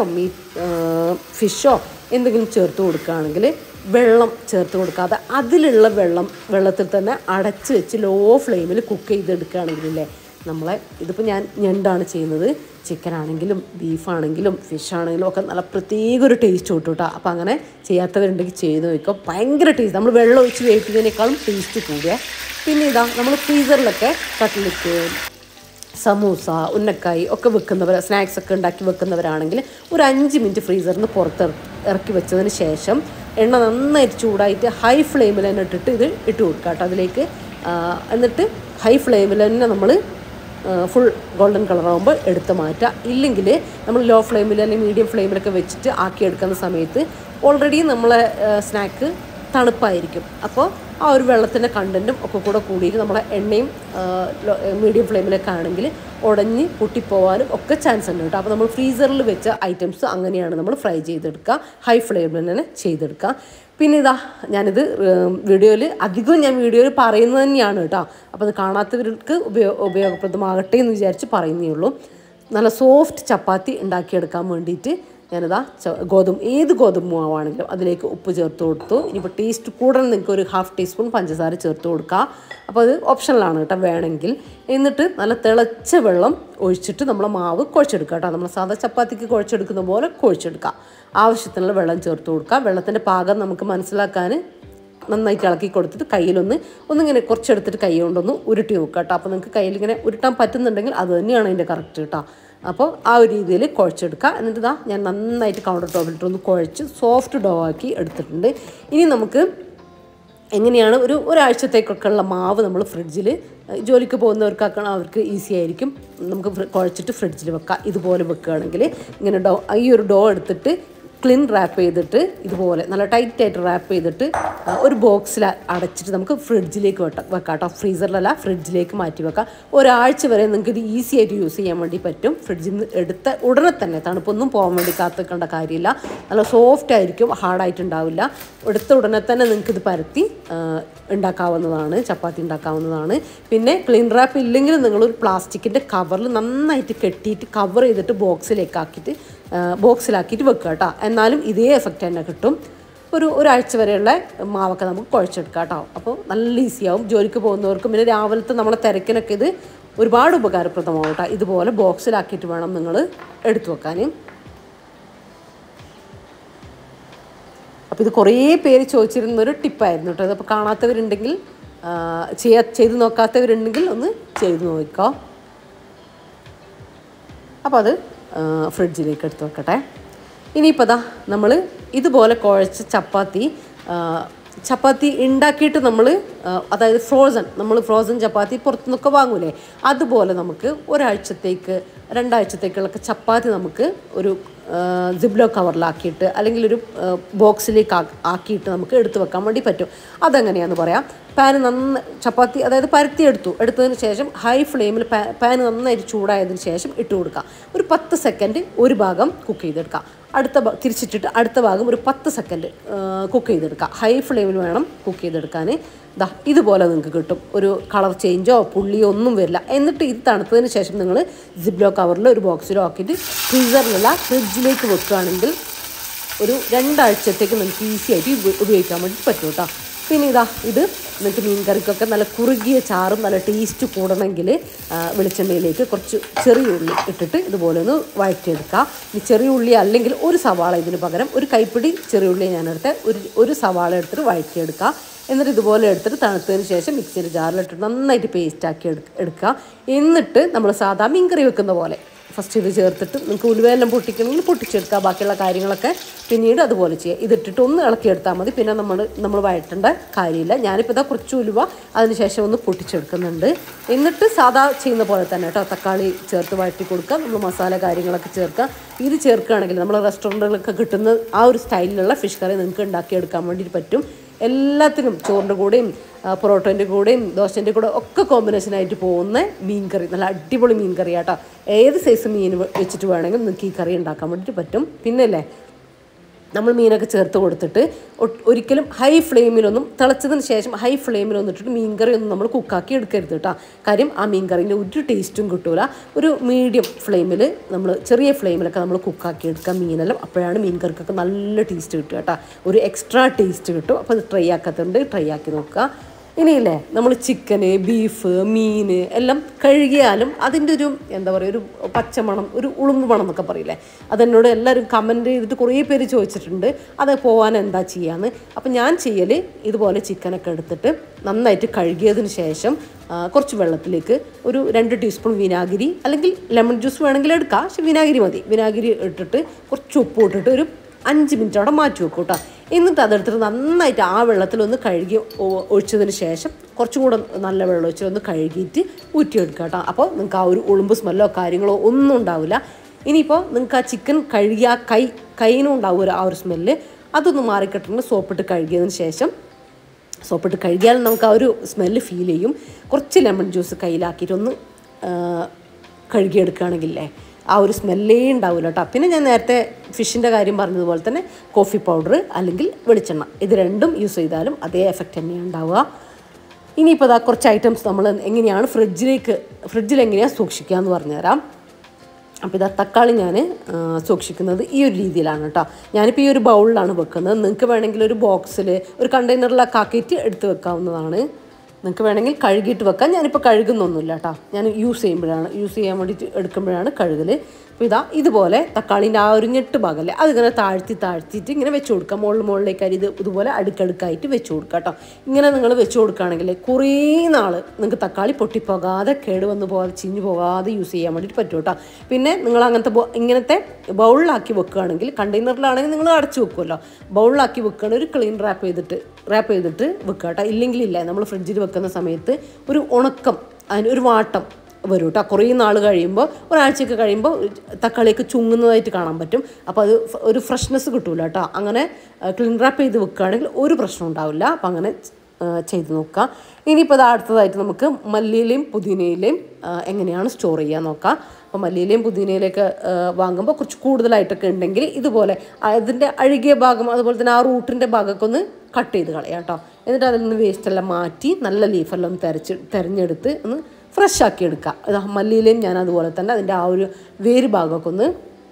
ഫിഷോ എന്തെങ്കിലും ചേർത്ത് കൊടുക്കുകയാണെങ്കിൽ വെള്ളം ചേർത്ത് കൊടുക്കാതെ അതിലുള്ള വെള്ളത്തിൽ തന്നെ അടച്ച് വെച്ച് ലോ ഫ്ലെയിമിൽ കുക്ക് ചെയ്തെടുക്കുകയാണെങ്കിലല്ലേ നമ്മളെ ഇതിപ്പോൾ ഞാൻ ഞണ്ടാണ് ചെയ്യുന്നത്, ചിക്കനാണെങ്കിലും ബീഫാണെങ്കിലും ഫിഷാണെങ്കിലും ഒക്കെ നല്ല പ്രത്യേക ഒരു ടേസ്റ്റ് കിട്ടും കേട്ടോ. അപ്പോൾ അങ്ങനെ ചെയ്യാത്തവരുണ്ടെങ്കിൽ ചെയ്ത് നോക്കുക. ഭയങ്കര ടേസ്റ്റ്, നമ്മൾ വെള്ളം ഒഴിച്ച് വേവിക്കുന്നതിനേക്കാളും ടേസ്റ്റ് കൂടിയ. പിന്നെ ഇതാ നമ്മൾ ഫ്രീസറിലൊക്കെ കട്ട്ലറ്റ്, സമൂസ, ഉന്നക്കായി ഒക്കെ വെക്കുന്നവർ, സ്നാക്സ് ഒക്കെ ഉണ്ടാക്കി വെക്കുന്നവരാണെങ്കിൽ ഒരു 5 മിനിറ്റ് ഫ്രീസറിൽ നിന്ന് പുറത്ത് ഇറക്കി വെച്ചതിന് ശേഷം എണ്ണ നന്നായിട്ട് ചൂടായിട്ട് ഹൈ ഫ്ലെയിമിൽ തന്നെ ഇട്ട് കൊടുക്കുക കേട്ടോ അതിലേക്ക്. എന്നിട്ട് ഹൈ ഫ്ലെയിമിൽ തന്നെ നമ്മൾ ഫുൾ ഗോൾഡൻ കളറാകുമ്പോൾ എടുത്ത് മാറ്റുക. ഇല്ലെങ്കിൽ നമ്മൾ ലോ ഫ്ലെയിമിൽ അല്ലെങ്കിൽ മീഡിയം ഫ്ലെയിമിലൊക്കെ വെച്ചിട്ട് ആക്കിയെടുക്കുന്ന സമയത്ത് ഓൾറെഡി നമ്മളെ സ്നാക്ക് തണുപ്പായിരിക്കും. അപ്പോൾ ആ ഒരു വെള്ളത്തിൻ്റെ കണ്ടൻറ്റും ഒക്കെ കൂടെ കൂടിയിട്ട് നമ്മളെ എണ്ണയും മീഡിയം ഫ്ലെയിമിലൊക്കെ ആണെങ്കിൽ ഉടഞ്ഞ് പൊട്ടിപ്പോവാനും ഒക്കെ ചാൻസ് ഉണ്ട് കേട്ടോ. അപ്പോൾ നമ്മൾ ഫ്രീസറിൽ വെച്ച ഐറ്റംസ് അങ്ങനെയാണ് നമ്മൾ ഫ്രൈ ചെയ്തെടുക്കുക, ഹൈ ഫ്ലെയിമിൽ തന്നെ ചെയ്തെടുക്കുക. പിന്നെ ഇതാ ഞാനിത് അധികവും ഞാൻ വീഡിയോയിൽ പറയുന്നത് തന്നെയാണ് കേട്ടോ. അപ്പോൾ അത് കാണാത്തവർക്ക് ഉപയോഗപ്രദമാകട്ടെ എന്ന് വിചാരിച്ച് പറയുന്നേ ഉള്ളൂ. നല്ല സോഫ്റ്റ് ചപ്പാത്തി ഉണ്ടാക്കിയെടുക്കാൻ വേണ്ടിയിട്ട് ഞാനിതാ ഏത് ഗോതമ്പ് മാവാണെങ്കിലും അതിലേക്ക് ഉപ്പ് ചേർത്ത് കൊടുത്തു. ഇനിയിപ്പോൾ ടേസ്റ്റ് കൂടുതൽ നിങ്ങൾക്ക് ഒരു 1/2 ടീസ്പൂൺ പഞ്ചസാര ചേർത്ത് കൊടുക്കുക. അപ്പോൾ അത് ഓപ്ഷണലാണ് കേട്ടോ വേണമെങ്കിൽ. എന്നിട്ട് നല്ല തിളച്ച വെള്ളം ഒഴിച്ചിട്ട് നമ്മൾ മാവ് കുഴച്ചെടുക്കുക കേട്ടോ. നമ്മൾ സാധാ ചപ്പാത്തിക്ക് കുഴച്ചെടുക്കുന്ന പോലെ കുഴച്ചെടുക്കുക. ആവശ്യത്തിനുള്ള വെള്ളം ചേർത്ത് കൊടുക്കുക. വെള്ളത്തിൻ്റെ പാകം നമുക്ക് മനസ്സിലാക്കാൻ നന്നായിട്ട് ഇളക്കി കൊടുത്തിട്ട് ഒന്നിങ്ങനെ കുറച്ചെടുത്തിട്ട് കൈ കൊണ്ടൊന്ന് ഉരുട്ടി നോക്കുക കേട്ടോ. അപ്പോൾ നിങ്ങൾക്ക് കയ്യിലിങ്ങനെ ഉരുട്ടാൻ പറ്റുന്നുണ്ടെങ്കിൽ അത് തന്നെയാണ് അതിൻ്റെ കറക്റ്റ് കേട്ടോ. അപ്പോൾ ആ ഒരു രീതിയിൽ കുഴച്ചെടുക്കുക. എന്നിട്ട് ഞാൻ നന്നായിട്ട് കൗണ്ടർ ടോപ്പിലിട്ടൊന്ന് കുഴച്ച് സോഫ്റ്റ് ഡോ ആക്കി എടുത്തിട്ടുണ്ട്. ഇനി നമുക്ക് എങ്ങനെയാണ് ഒരാഴ്ചത്തേക്കൊക്കെ ഉള്ള മാവ് നമ്മൾ ഫ്രിഡ്ജിൽ, ജോലിക്ക് പോകുന്നവർക്കാക്കണം അവർക്ക് ഈസി ആയിരിക്കും. നമുക്ക് കുഴച്ചിട്ട് ഫ്രിഡ്ജിൽ വെക്കാം. ഇതുപോലെ വെക്കുകയാണെങ്കിൽ ഇങ്ങനെ ഈ ഒരു ഡോ എടുത്തിട്ട് ക്ലീൻ റാപ്പ് ചെയ്തിട്ട് ഇതുപോലെ നല്ല ടൈറ്റായിട്ട് റാപ്പ് ചെയ്തിട്ട് ഒരു ബോക്സിൽ അടച്ചിട്ട് നമുക്ക് ഫ്രിഡ്ജിലേക്ക് വെക്കാം കേട്ടോ. ഫ്രീസറിലല്ല, ഫ്രിഡ്ജിലേക്ക് മാറ്റി വെക്കാം. ഒരാഴ്ച വരെ നിങ്ങൾക്ക് ഇത് ഈസി ആയിട്ട് യൂസ് ചെയ്യാൻ വേണ്ടി പറ്റും. ഫ്രിഡ്ജിൽ നിന്ന് എടുത്ത ഉടനെ തന്നെ, തണുപ്പൊന്നും പോകാൻ വേണ്ടി കാത്തിക്കേണ്ട കാര്യമില്ല. നല്ല സോഫ്റ്റ് ആയിരിക്കും, ഹാർഡായിട്ടുണ്ടാവില്ല. എടുത്ത ഉടനെ തന്നെ നിങ്ങൾക്കിത് പരത്തി ഉണ്ടാക്കാവുന്നതാണ്, ചപ്പാത്തി ഉണ്ടാക്കാവുന്നതാണ്. പിന്നെ ക്ലീൻ റാപ്പ് ഇല്ലെങ്കിൽ നിങ്ങളൊരു പ്ലാസ്റ്റിക്കിൻ്റെ കവറിൽ നന്നായിട്ട് കെട്ടിയിട്ട് കവർ ചെയ്തിട്ട് ബോക്സിലാക്കിയിട്ട് വെക്കുക കേട്ടോ. എന്നാലും ഇതേ എഫക്റ്റ് തന്നെ കിട്ടും. ഒരാഴ്ച വരെയുള്ള മാവൊക്കെ നമുക്ക് കുഴച്ചെടുക്കാം കേട്ടോ. അപ്പോൾ നല്ല ഈസിയാവും ജോലിക്ക് പോകുന്നവർക്കും. പിന്നെ രാവിലത്തെ നമ്മളെ തിരക്കിനൊക്കെ ഇത് ഒരുപാട് ഉപകാരപ്രദമാവും കേട്ടോ. ഇതുപോലെ ബോക്സിലാക്കിയിട്ട് വേണം നിങ്ങൾ എടുത്തു വെക്കാൻ. അപ്പോൾ ഇത് കുറേ പേര് ചോദിച്ചിരുന്നൊരു ടിപ്പായിരുന്നു കേട്ടോ. അപ്പോൾ കാണാത്തവരുണ്ടെങ്കിൽ, ചെയ്ത് നോക്കാത്തവരുണ്ടെങ്കിൽ ഒന്ന് ചെയ്ത് നോക്കുക. അപ്പോൾ അത് ഫ്രിഡ്ജിലേക്ക് എടുത്ത് വെക്കട്ടെ. ഇനിയിപ്പോൾ നമ്മൾ ഇതുപോലെ കുഴച്ച ചപ്പാത്തി ഉണ്ടാക്കിയിട്ട് അതായത് ഫ്രോസൺ ചപ്പാത്തി പുറത്തുനിന്നൊക്കെ വാങ്ങൂലേ, അതുപോലെ നമുക്ക് ഒരാഴ്ചത്തേക്ക് 2 ആഴ്ചത്തേക്കുള്ള ചപ്പാത്തി നമുക്ക് ഒരു സിബ്ലോ കവറിലാക്കിയിട്ട് അല്ലെങ്കിൽ ഒരു ബോക്സിലേക്ക് ആക്കിയിട്ട് നമുക്ക് എടുത്തു വെക്കാൻ വേണ്ടി പറ്റും. അതെങ്ങനെയാണെന്ന് പറയാം. ചപ്പാത്തി അതായത് എടുത്തതിന് ശേഷം ഹൈ ഫ്ലെയിമിൽ പാൻ നന്നായിട്ട് ചൂടായതിന് ശേഷം ഇട്ട് കൊടുക്കുക. ഒരു 10 സെക്കൻഡ് ഒരു ഭാഗം കുക്ക് ചെയ്തെടുക്കുക. തിരിച്ചിട്ടിട്ട് അടുത്ത ഭാഗം ഒരു 10 സെക്കൻഡ് കുക്ക് ചെയ്തെടുക്കുക. ഹൈ ഫ്ലെയിമിൽ വേണം കുക്ക് ചെയ്തെടുക്കാൻ. ഇതുപോലെ നിങ്ങൾക്ക് കിട്ടും. ഒരു കളർ ചേഞ്ചോ പുള്ളിയോ ഒന്നും വരില്ല. എന്നിട്ട് ഇത് തണുത്തതിന് ശേഷം നിങ്ങൾ സിബ്ലോ കവറിൽ ഒരു ബോക്സിലോ ആക്കിയിട്ട് ഫ്രീസറിലല്ല ഫ്രിഡ്ജിലേക്ക് വെക്കുകയാണെങ്കിൽ ഒരു 2 ആഴ്ചത്തേക്ക് നിങ്ങൾക്ക് ഈസി ആയിട്ട് ഉപയോഗിക്കാൻ വേണ്ടി പറ്റും കേട്ടോ. പിന്നെ ഇത് നിങ്ങൾക്ക് മീൻ കറിക്കൊക്കെ നല്ല കുറുകിയ ചാറും നല്ല ടേസ്റ്റ് കൂടണമെങ്കിൽ വെളിച്ചെണ്ണയിലേക്ക് കുറച്ച് ചെറിയ ഉള്ളി ഇട്ടിട്ട് ഇതുപോലെ ഒന്ന് വഴറ്റിയെടുക്കുക. ഈ ചെറിയ ഉള്ളി അല്ലെങ്കിൽ ഒരു സവാള, ഇതിന് പകരം ഒരു കൈപ്പിടി ചെറിയ ഉള്ളി ഞാനെടുത്ത് ഒരു സവാള എടുത്തിട്ട് വഴറ്റിയെടുക്കുക. എന്നിട്ട് ഇതുപോലെ എടുത്തിട്ട് തണുത്തതിന് ശേഷം മിക്സിയുടെ ജാറിലിട്ട് നന്നായിട്ട് പേസ്റ്റാക്കി എടുക്കുക. എന്നിട്ട് നമ്മൾ സാധാ മീൻ കറി വെക്കുന്ന പോലെ ഫസ്റ്റ് ഇത് ചേർത്തിട്ട് നിങ്ങൾക്ക് ഉലുവയെല്ലാം പൊട്ടിക്കണമെങ്കിൽ പൊട്ടിച്ചെടുക്കുക. ബാക്കിയുള്ള കാര്യങ്ങളൊക്കെ പിന്നീട് അതുപോലെ ചെയ്യുക. ഇതിട്ടിട്ട് ഒന്ന് ഇളക്കിയെടുത്താൽ മതി. പിന്നെ നമ്മൾ വഴറ്റേണ്ട കാര്യമില്ല. ഞാനിപ്പോൾ കുറച്ച് ഉലുവ അതിന് ശേഷം ഒന്ന് പൊട്ടിച്ചെടുക്കുന്നുണ്ട്. എന്നിട്ട് സാധാ ചെയ്യുന്ന പോലെ തന്നെ കേട്ടോ തക്കാളി ചേർത്ത് വഴറ്റി കൊടുക്കുക. നമ്മൾ മസാല കാര്യങ്ങളൊക്കെ ചേർക്കുക. ഇത് ചേർക്കുകയാണെങ്കിൽ നമ്മൾ റെസ്റ്റോറൻറ്റുകളിലൊക്കെ കിട്ടുന്ന ആ ഒരു സ്റ്റൈലിലുള്ള ഫിഷ് കറി നിങ്ങൾക്ക് ഉണ്ടാക്കിയെടുക്കാൻ വേണ്ടിയിട്ട് പറ്റും. എല്ലാത്തിനും ചോറിൻ്റെ കൂടെയും പൊറോട്ടേൻ്റെ കൂടെയും ദോശൻ്റെ കൂടെ ഒക്കെ കോമ്പിനേഷനായിട്ട് പോകുന്ന മീൻ കറി, നല്ല അടിപൊളി മീൻ കറി കേട്ടോ. ഏത് സൈസ് മീൻ വെച്ചിട്ട് വേണമെങ്കിൽ നിങ്ങൾക്ക് ഈ കറി ഉണ്ടാക്കാൻ വേണ്ടിയിട്ട് പറ്റും. പിന്നല്ലേ നമ്മൾ മീനൊക്കെ ചേർത്ത് കൊടുത്തിട്ട് ഒരിക്കലും ഹൈ ഫ്ലെയിമിലൊന്നും, തിളച്ചതിന് ശേഷം ഹൈ ഫ്ലെയിമിലൊന്നും ഇട്ടിട്ട് മീൻ കറി ഒന്നും നമ്മൾ കുക്കാക്കി എടുക്കരുത് കേട്ടോ. കാര്യം ആ മീൻ കറീൻ്റെ ഒരു ടേസ്റ്റും കിട്ടൂല. ഒരു മീഡിയം ഫ്ലെയിമിൽ നമ്മൾ ചെറിയ ഫ്ലെയിമിലൊക്കെ നമ്മൾ കുക്കാക്കി എടുക്കുക മീനെല്ലാം. അപ്പോഴാണ് മീൻ കറിക്കൊക്കെ നല്ല ടേസ്റ്റ് കിട്ടുക കേട്ടോ. ഒരു എക്സ്ട്രാ ടേസ്റ്റ് കിട്ടും. അപ്പോൾ അത് ട്രൈ ആക്കി നോക്കുക. ഇനിയില്ലേ നമ്മൾ ചിക്കന്, ബീഫ്, മീൻ എല്ലാം കഴുകിയാലും അതിൻ്റെ ഒരു എന്താ പറയുക, ഒരു പച്ചമണം, ഒരു ഉളുമ്പ് മണം എന്നൊക്കെ പറയില്ലേ, അതെന്നോട് എല്ലാവരും കമൻറ്റ് ചെയ്തിട്ട് കുറേ പേര് ചോദിച്ചിട്ടുണ്ട് അത് പോകാൻ എന്താ ചെയ്യാന്ന്. അപ്പം ഞാൻ ചെയ്യൽ ഇതുപോലെ ചിക്കനൊക്കെ എടുത്തിട്ട് നന്നായിട്ട് കഴുകിയതിന് ശേഷം കുറച്ച് വെള്ളത്തിലേക്ക് ഒരു 2 ടീസ്പൂൺ വിനാഗിരി അല്ലെങ്കിൽ ലെമൺ ജ്യൂസ് വേണമെങ്കിൽ എടുക്കാം, പക്ഷെ വിനാഗിരി മതി. വിനാഗിരി ഇട്ടിട്ട് കുറച്ച് ഉപ്പ് ഇട്ടിട്ട് ഒരു 5 മിനിറ്റ് അവിടെ മാറ്റി വെക്കും കേട്ടോ. എന്നിട്ട് അതെടുത്തിട്ട് നന്നായിട്ട് ആ വെള്ളത്തിലൊന്ന് കഴുകി ഒഴിച്ചതിന് ശേഷം കുറച്ചും കൂടെ നല്ല വെള്ളം ഒഴിച്ച് ഒന്ന് കഴുകിയിട്ട് ഊറ്റിയെടുക്കുക കേട്ടോ. അപ്പോൾ നിങ്ങൾക്ക് ആ ഒരു ഉളുമ്പ് സ്മെല്ലോ കാര്യങ്ങളോ ഒന്നും ഉണ്ടാവില്ല. ഇനിയിപ്പോൾ നിങ്ങൾക്ക് ആ ചിക്കൻ കഴുകിയ കൈയിനും ഉണ്ടാവും ആ ഒരു സ്മെല്ല്. അതൊന്ന് മാറിക്കിട്ടുന്ന സോപ്പിട്ട് കഴുകിയതിന് ശേഷം, സോപ്പിട്ട് കഴുകിയാൽ നമുക്ക് ആ ഒരു സ്മെല്ല് ഫീൽ ചെയ്യും. കുറച്ച് ലെമൺ ജ്യൂസ് കയ്യിലാക്കിയിട്ടൊന്ന് കഴുകിയെടുക്കുകയാണെങ്കിലേ ആ ഒരു സ്മെല്ലേ ഉണ്ടാവില്ല കേട്ടോ. പിന്നെ ഞാൻ നേരത്തെ ഫിഷിൻ്റെ കാര്യം പറഞ്ഞതുപോലെ തന്നെ കോഫി പൗഡർ അല്ലെങ്കിൽ വെളിച്ചെണ്ണ, ഇത് രണ്ടും യൂസ് ചെയ്താലും അതേ എഫക്റ്റ് തന്നെയാണ് ഉണ്ടാവുക. ഇനിയിപ്പോൾ കുറച്ച് ഐറ്റംസ് നമ്മൾ എങ്ങനെയാണ് ഫ്രിഡ്ജിൽ എങ്ങനെയാണ് സൂക്ഷിക്കുക എന്ന് പറഞ്ഞുതരാം. അപ്പോൾ തക്കാളി ഞാൻ സൂക്ഷിക്കുന്നത് ഈ ഒരു രീതിയിലാണ് കേട്ടോ. ഞാനിപ്പോൾ ഈ ഒരു ബൗളിലാണ് വെക്കുന്നത്. നിങ്ങൾക്ക് വേണമെങ്കിൽ ഒരു ബോക്സിൽ ഒരു കണ്ടെയ്നറിലൊക്കെ ആക്കിയിട്ട് എടുത്ത് വെക്കാവുന്നതാണ്. നിങ്ങൾക്ക് വേണമെങ്കിൽ കഴുകിയിട്ട് വെക്കാം. ഞാനിപ്പോൾ കഴുകുന്നൊന്നുമില്ല കേട്ടോ. ഞാൻ യൂസ് ചെയ്യാൻ വേണ്ടിയിട്ട് എടുക്കുമ്പോഴാണ് കഴുകൽ. അപ്പോൾ ഇതുപോലെ തക്കാളീൻ്റെ ആ ഒരു ഞെട്ട് ഭാഗമല്ലേ അതിങ്ങനെ താഴ്ത്തിയിട്ട് ഇങ്ങനെ വെച്ച് കൊടുക്കുക. മുകളിലേക്ക് ഇതുപോലെ അടുക്കടുക്കായിട്ട് വെച്ച് കൊടുക്കുക കേട്ടോ. ഇങ്ങനെ നിങ്ങൾ വെച്ച് കൊടുക്കുകയാണെങ്കിൽ കുറേ നാൾ നിങ്ങൾക്ക് തക്കാളി പൊട്ടിപ്പോകാതെ കേടുവന്ന് പോകാതെ ചീഞ്ഞ് പോകാതെ യൂസ് ചെയ്യാൻ വേണ്ടിയിട്ട് പറ്റും കേട്ടോ. പിന്നെ നിങ്ങൾ ഇങ്ങനത്തെ ബൗളിലാക്കി വെക്കുകയാണെങ്കിൽ, കണ്ടെയ്നറിലാണെങ്കിൽ നിങ്ങൾ അടച്ചു വെക്കുമല്ലോ, ബൗളിലാക്കി വെക്കുകയാണെങ്കിൽ ഒരു ക്ലീൻ റാപ്പ് ചെയ്തിട്ട് വെക്കുക കേട്ടോ. ഇല്ലെങ്കിലില്ല, നമ്മൾ ഫ്രിഡ്ജിൽ വെക്കുന്ന സമയത്ത് ഒരു ഉണക്കം, അതിനൊരു വാട്ടം വരും കേട്ടോ. കുറേ നാൾ കഴിയുമ്പോൾ, ഒരാഴ്ചയൊക്കെ കഴിയുമ്പോൾ തക്കാളിയൊക്കെ ചുങ്ങുന്നതായിട്ട് കാണാൻ പറ്റും. അപ്പോൾ അത് ഒരു ഫ്രഷ്നെസ് കിട്ടൂല കേട്ടോ. അങ്ങനെ ക്ലീൻ റാപ്പ് ചെയ്ത് വെക്കുകയാണെങ്കിൽ ഒരു പ്രശ്നം ഉണ്ടാവില്ല. അപ്പോൾ അങ്ങനെ ചെയ്ത് നോക്കുക. ഇനിയിപ്പോൾ അടുത്തതായിട്ട് നമുക്ക് മല്ലിയിലയും പുതിനയിലയും എങ്ങനെയാണ് സ്റ്റോർ ചെയ്യാൻ നോക്കാം. അപ്പോൾ മല്ലിയിലയും പുതിനയിലൊക്കെ വാങ്ങുമ്പോൾ കുറച്ച് കൂടുതലായിട്ടൊക്കെ ഉണ്ടെങ്കിൽ ഇതുപോലെ അതിൻ്റെ അഴുകിയ ഭാഗം, അതുപോലെ തന്നെ ആ റൂട്ടിൻ്റെ ഭാഗമൊക്കെ ഒന്ന് കട്ട് ചെയ്ത് കളയാം കേട്ടോ. എന്നിട്ട് അതിൽ നിന്ന് വേസ്റ്റെല്ലാം മാറ്റി നല്ല ലീഫെല്ലാം തിരഞ്ഞെടുത്ത് ഒന്ന് ഫ്രഷ് ആക്കി എടുക്കുക. മല്ലിയിലയും ഞാൻ അതുപോലെ തന്നെ അതിൻ്റെ ആ ഒരു വേര് ഭാഗമൊക്കെ ഒന്ന്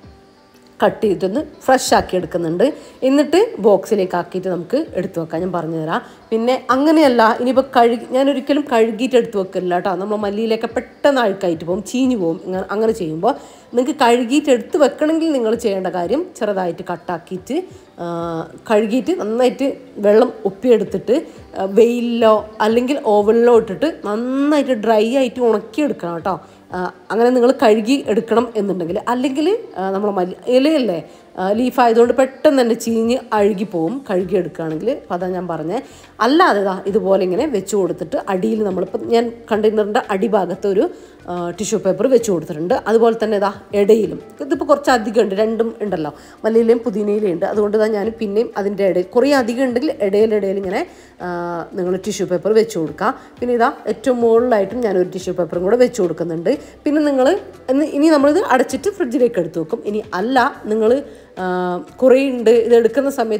കട്ട് ചെയ്തിട്ടൊന്ന് ഫ്രഷ് ആക്കി എടുക്കുന്നുണ്ട്. എന്നിട്ട് ബോക്സിലേക്ക് ആക്കിയിട്ട് നമുക്ക് എടുത്തു വെക്കാം. ഞാൻ പറഞ്ഞുതരാം. പിന്നെ അങ്ങനെയല്ല, ഇനിയിപ്പോൾ ഞാനൊരിക്കലും കഴുകിയിട്ട് എടുത്ത് വെക്കില്ല കേട്ടോ. നമ്മൾ മല്ലിയിലൊക്കെ പെട്ടെന്ന് അഴുക്കായിട്ട് പോകും, ചീഞ്ഞു പോകും. അങ്ങനെ ചെയ്യുമ്പോൾ നിങ്ങൾക്ക് കഴുകിയിട്ട് എടുത്ത് വെക്കണമെങ്കിൽ നിങ്ങൾ ചെയ്യേണ്ട കാര്യം ചെറുതായിട്ട് കട്ടാക്കിയിട്ട് കഴുകിയിട്ട് നന്നായിട്ട് വെള്ളം ഒപ്പിയെടുത്തിട്ട് വെയിലിലോ അല്ലെങ്കിൽ ഓവനിലോ ഇട്ടിട്ട് നന്നായിട്ട് ഡ്രൈ ആയിട്ട് ഉണക്കിയെടുക്കണം കേട്ടോ. അങ്ങനെ നിങ്ങൾ കഴുകി എടുക്കണം എന്നുണ്ടെങ്കിൽ, അല്ലെങ്കിൽ നമ്മൾ ഇലയല്ലേ ലീഫായതുകൊണ്ട് പെട്ടെന്ന് തന്നെ ചീഞ്ഞ് അഴുകിപ്പോവും കഴുകിയെടുക്കുകയാണെങ്കിൽ. അപ്പോൾ അതാണ് ഞാൻ പറഞ്ഞത്. അല്ലാതെ ഇതുപോലെ ഇങ്ങനെ വെച്ച് കൊടുത്തിട്ട് അടിയിൽ നമ്മളിപ്പോൾ ഞാൻ കണ്ടെയ്നറിൻ്റെ അടിഭാഗത്ത് ഒരു ടിഷ്യൂ പേപ്പർ വെച്ച് കൊടുത്തിട്ടുണ്ട്. അതുപോലെ തന്നെ ഇടയിലും ഇതിപ്പോൾ കുറച്ച് അധികം ഉണ്ട്, രണ്ടും ഉണ്ടല്ലോ, മല്ലിയിലയും പുതിനയിലയും ഉണ്ട്. അതുകൊണ്ട് ഞാൻ പിന്നെയും അതിൻ്റെ ഇടയിൽ കുറേ അധികം ഉണ്ടെങ്കിൽ ഇടയിൽ ഇങ്ങനെ നിങ്ങൾ ടിഷ്യൂ പേപ്പർ വെച്ച് കൊടുക്കുക. പിന്നെ ഏറ്റവും മുകളിലായിട്ടും ഞാനൊരു ടിഷ്യൂ പേപ്പറും കൂടെ വെച്ച് കൊടുക്കുന്നുണ്ട്. പിന്നെ ഇനി നമ്മളിത് അടച്ചിട്ട് ഫ്രിഡ്ജിലേക്ക് എടുത്ത് വെക്കും. ഇനി അല്ല, നിങ്ങൾ കുറേ ഉണ്ട്, ഇത് എടുക്കുന്ന സമയത്ത്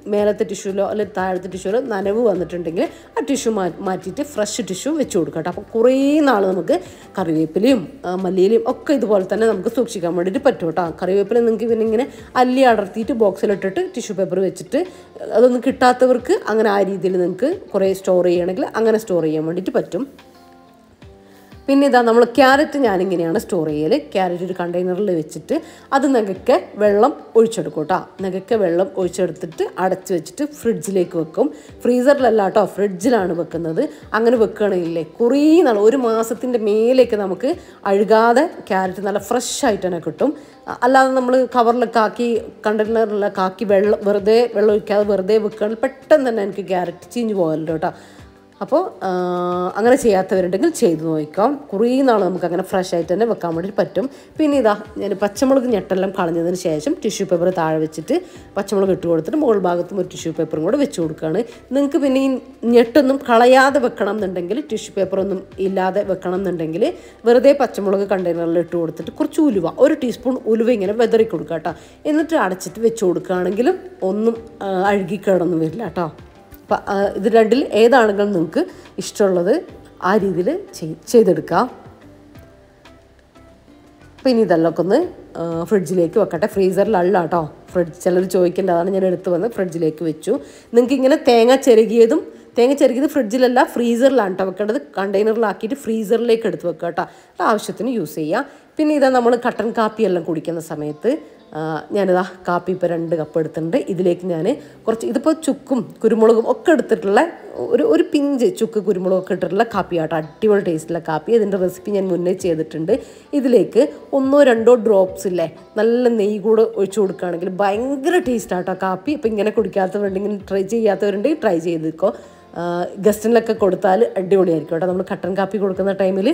മേലത്തെ ടിഷ്യൂലോ അല്ലെങ്കിൽ താഴത്തെ ടിഷ്യൂലോ നനവ് വന്നിട്ടുണ്ടെങ്കിൽ ആ ടിഷ്യൂ മാറ്റിയിട്ട് ഫ്രഷ് ടിഷ്യൂ വെച്ച് കൊടുക്കുക കേട്ടോ. അപ്പോൾ കുറേ നാൾ നമുക്ക് കറിവേപ്പിലയും മല്ലിയിലയും ഒക്കെ ഇതുപോലെ തന്നെ നമുക്ക് സൂക്ഷിക്കാൻ വേണ്ടിയിട്ട് പറ്റും കേട്ടോ. കറിവേപ്പില നിങ്ങൾക്ക് പിന്നെ ഇങ്ങനെ അല്ലി അടർത്തിയിട്ട് ബോക്സിലിട്ടിട്ട് ടിഷ്യൂ പേപ്പർ വെച്ചിട്ട് അതൊന്നും കിട്ടാത്തവർക്ക് അങ്ങനെ ആ രീതിയിൽ നിങ്ങൾക്ക് കുറേ സ്റ്റോർ ചെയ്യണമെങ്കിൽ അങ്ങനെ സ്റ്റോർ ചെയ്യാൻ വേണ്ടിയിട്ട് പറ്റും. പിന്നെ ഇതാ നമ്മൾ ക്യാരറ്റ് ഞാനിങ്ങനെയാണ് സ്റ്റോർ ചെയ്യൽ. ക്യാരറ്റ് ഒരു കണ്ടെയ്നറിൽ വെച്ചിട്ട് അത് നകക്കെ വെള്ളം ഒഴിച്ചെടുക്കും കേട്ടോ. നകക്കെ വെള്ളം ഒഴിച്ചെടുത്തിട്ട് അടച്ച് വെച്ചിട്ട് ഫ്രിഡ്ജിലേക്ക് വെക്കും. ഫ്രീസറിലല്ല കേട്ടോ, ഫ്രിഡ്ജിലാണ് വെക്കുന്നത്. അങ്ങനെ വെക്കുകയാണെങ്കിലേ കുറേ നാൾ, ഒരു മാസത്തിൻ്റെ മേലേക്ക് നമുക്ക് അഴുകാതെ ക്യാരറ്റ് നല്ല ഫ്രഷ് ആയിട്ട് തന്നെ കിട്ടും. അല്ലാതെ നമ്മൾ കവറിലൊക്കെ ആക്കി കണ്ടെയ്നറിലൊക്കെ ആക്കി വെറുതെ വെള്ളം ഒഴിക്കാതെ വെറുതെ വെക്കുകയാണെങ്കിൽ പെട്ടെന്ന് തന്നെ എനിക്ക് ക്യാരറ്റ് ചീഞ്ഞു പോകലുണ്ട് കേട്ടോ. അപ്പോൾ അങ്ങനെ ചെയ്യാത്തവരുണ്ടെങ്കിൽ ചെയ്ത് നോക്കാം. കുറേ നാൾ നമുക്ക് അങ്ങനെ ഫ്രഷ് ആയിട്ട് തന്നെ വെക്കാൻ വേണ്ടി പറ്റും. പിന്നെ ഇതാ ഞാൻ പച്ചമുളക് ഞെട്ടെല്ലാം കളഞ്ഞതിന് ശേഷം ടിഷ്യൂ പേപ്പർ താഴെ വെച്ചിട്ട് പച്ചമുളക് ഇട്ട് കൊടുത്തിട്ട് മുകൾ ഭാഗത്തും ഒരു ടിഷ്യൂ പേപ്പറും കൂടെ വെച്ച് കൊടുക്കുകയാണ്. നിങ്ങൾക്ക് പിന്നെ ഈ ഞെട്ടൊന്നും കളയാതെ വെക്കണം എന്നുണ്ടെങ്കിൽ, ടിഷ്യൂ പേപ്പറൊന്നും ഇല്ലാതെ വെക്കണം എന്നുണ്ടെങ്കിൽ വെറുതെ പച്ചമുളക് കണ്ടെയ്നറിൽ ഇട്ട് കൊടുത്തിട്ട് കുറച്ച് ഉലുവ, 1 ടീസ്പൂൺ ഉലുവ ഇങ്ങനെ വെതറി കൊടുക്കുക കേട്ടോ. എന്നിട്ട് അടച്ചിട്ട് വെച്ച് കൊടുക്കുകയാണെങ്കിലും ഒന്നും അഴുകിക്കേടൊന്നും വരില്ല കേട്ടോ. അപ്പം ഇത് രണ്ടിൽ ഏതാണെങ്കിലും നിങ്ങൾക്ക് ഇഷ്ടമുള്ളത് ആ രീതിയിൽ ചെയ്തെടുക്കാം. അപ്പോൾ ഇനി ഇതെല്ലാം ഒക്കെ ഒന്ന് ഫ്രിഡ്ജിലേക്ക് വെക്കട്ടെ. ഫ്രീസറിലല്ല കേട്ടോ, ചിലർ ചോദിക്കേണ്ട, അതാണ് ഞാൻ എടുത്ത് വന്ന് ഫ്രിഡ്ജിലേക്ക് വെച്ചു. നിങ്ങൾക്ക് ഇങ്ങനെ തേങ്ങ ചെരുകിയത് ഫ്രിഡ്ജിലല്ല ഫ്രീസറിലാണ് കേട്ടോ വെക്കേണ്ടത്. കണ്ടെയ്നറിലാക്കിയിട്ട് ഫ്രീസറിലേക്ക് എടുത്ത് വെക്കുക കേട്ടോ. ആവശ്യത്തിന് യൂസ് ചെയ്യുക. പിന്നെ ഇതാ നമ്മൾ കട്ടൻ കാപ്പിയെല്ലാം കുടിക്കുന്ന സമയത്ത് ഞാനിതാ കാപ്പി ഇപ്പോൾ 2 കപ്പ് എടുത്തിട്ടുണ്ട്. ഇതിലേക്ക് ഞാൻ കുറച്ച്, ഇതിപ്പോൾ ചുക്കും കുരുമുളകും ഒക്കെ എടുത്തിട്ടുള്ള ഒരു പിഞ്ച് ചുക്ക് കുരുമുളകൊക്കെ ഇട്ടിട്ടുള്ള കാപ്പി ആട്ടോ. അടിപൊളി ടേസ്റ്റുള്ള കാപ്പി. ഇതിൻ്റെ റെസിപ്പി ഞാൻ മുന്നേ ചെയ്തിട്ടുണ്ട്. ഇതിലേക്ക് 1-2 ഡ്രോപ്സ് ഇല്ലേ നല്ല നെയ്യ് കൂടെ ഒഴിച്ചു കൊടുക്കുകയാണെങ്കിൽ ഭയങ്കര ടേസ്റ്റാട്ടോ കാപ്പി. ഇപ്പോൾ ഇങ്ങനെ കുടിക്കാത്തവരുണ്ടെങ്കിൽ, ട്രൈ ചെയ്യാത്തവരുണ്ടെങ്കിൽ ട്രൈ ചെയ്തിക്കോ. ഗസ്റ്റിനൊക്കെ കൊടുത്താൽ അടിപൊളിയായിരിക്കും കേട്ടോ നമ്മൾ കട്ടൻ കാപ്പി കൊടുക്കുന്ന ടൈമിൽ.